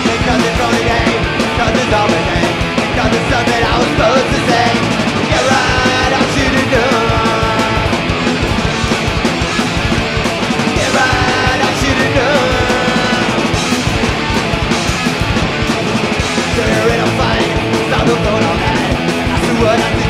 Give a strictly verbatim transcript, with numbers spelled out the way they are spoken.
Because it's only day, because it's all the day, because it's something I was supposed to say. Yeah, right, I should've known. Yeah, right, I should've known. So you're in a fight, stop the phone all night. I see what I did.